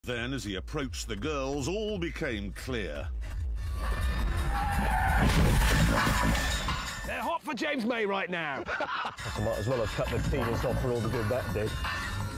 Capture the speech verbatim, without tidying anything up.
Then, as he approached the girls, all became clear. They're hot for James May right now. I might as well have cut the penis off for all the good that did.